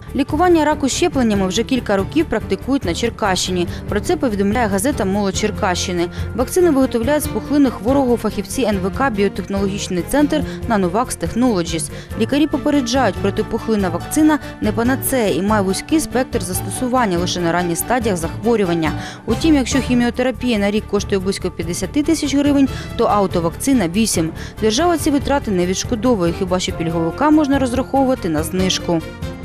Лікування раку щепленнями вже кілька років практикують на Черкащині. Про це повідомляє газета «Молодь Черкащини». Вакцини виготовляють з пухлини хворого фахівці НВК «Біотехнологічний центр Nanovax Technologies». Лікарі попереджають, протипухлинна вакцина не панацея і має вузький спектр застосування лише на ранніх стадіях захворювання. Утім, якщо хіміотерапія на рік коштує близько 50 тисяч гривень, то автовакцина – 8. Держава ці витрати не відшкодовує, хіба що пільговикам можна розраховувати на знижку.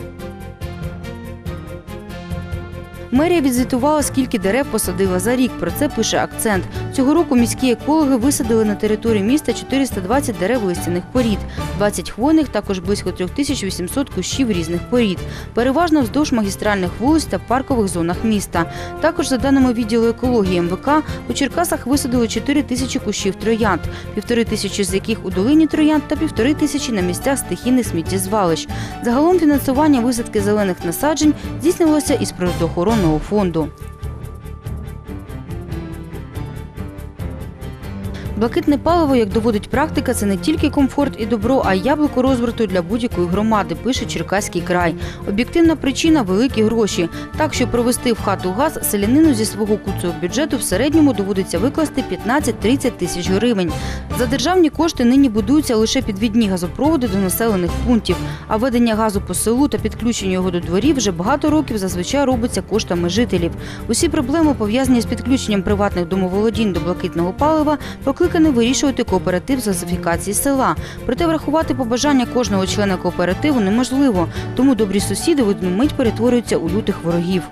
Мерія відзвітувала, скільки дерев посадила за рік. Про це пише «Акцент». Цього року міські екологи висадили на території міста 420 дерев листяних порід, 20 хвойних, також близько 3800 кущів різних порід. Переважно вздовж магістральних вулиць та в паркових зонах міста. Також, за даними відділу екології МВК, у Черкасах висадили 4000 кущів троянд, 1500 з яких у долині Троянд та 1500 на місцях стихійних сміттєзвалищ. Загалом фінансування висадки зелених насаджень здійснювалося із природоохоронного фонду. Блакитне паливо, як доводить практика, це не тільки комфорт і добро, а й яблуко розбрату для будь-якої громади, пише Черкаський край. Об'єктивна причина – великі гроші. Так, щоб провести в хату газ, селянину зі свого куцого бюджету в середньому доводиться викласти 15-30 тисяч гривень. За державні кошти нині будуються лише підвідні газопроводи до населених пунктів, а ведення газу по селу та підключення його до дворів вже багато років зазвичай робиться коштами жителів. Усі проблеми, пов'язані з підключенням приватних домоволодінь до блакитного палива, покликаний вирішувати кооператив з газифікації села. Проте врахувати побажання кожного члена кооперативу неможливо, тому добрі сусіди в одну мить перетворюються у лютих ворогів.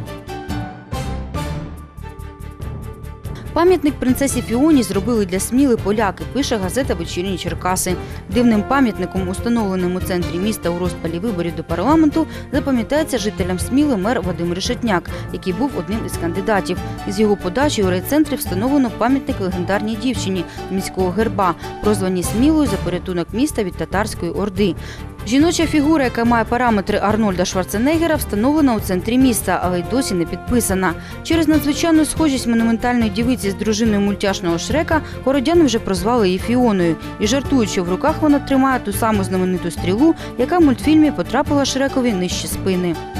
Пам'ятник принцесі Фіоні зробили для Сміли поляки, пише газета «Вечірні Черкаси». Дивним пам'ятником, установленим у центрі міста у розпалі виборів до парламенту, запам'ятається жителям Сміли мер Вадим Решетняк, який був одним із кандидатів. Із його подачі у райцентрі встановлено пам'ятник легендарній дівчині з міського герба, прозваній Смілою за порятунок міста від татарської орди. Жіноча фігура, яка має параметри Арнольда Шварценеггера, встановлена у центрі міста, але й досі не підписана. Через надзвичайну схожість монументальної дівиці з дружиною мультяшного Шрека городяни вже прозвали її Фіоною. І жартують, що в руках вона тримає ту саму знамениту стрілу, яка в мультфільмі потрапила Шрекові нижче спини.